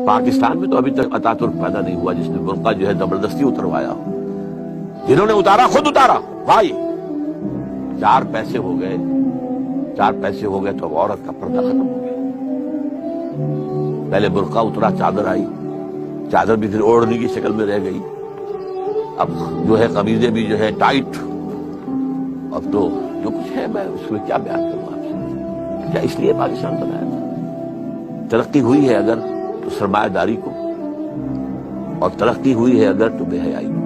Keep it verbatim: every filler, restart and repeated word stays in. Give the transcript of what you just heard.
पाकिस्तान में तो अभी तक अतातुर्क पैदा नहीं हुआ जिसने बुर्का जो है जबरदस्ती उतरवाया हो। जिन्होंने उतारा खुद उतारा भाई। चार पैसे हो गए, चार पैसे हो गए तो अब औरत का पर्दा खत्म हो गया। पहले बुर्का उतरा, चादर आई, चादर भी फिर ओढ़ने की शक्ल में रह गई। अब जो है कमीजें भी जो है टाइट। अब तो जो कुछ है मैं उसमें क्या बयान करूं आपसे। क्या इसलिए पाकिस्तान बनाया था? तरक्की हुई है अगर तो सरमायादारी को, और तरक्की हुई है अगर तो बेहयाई को।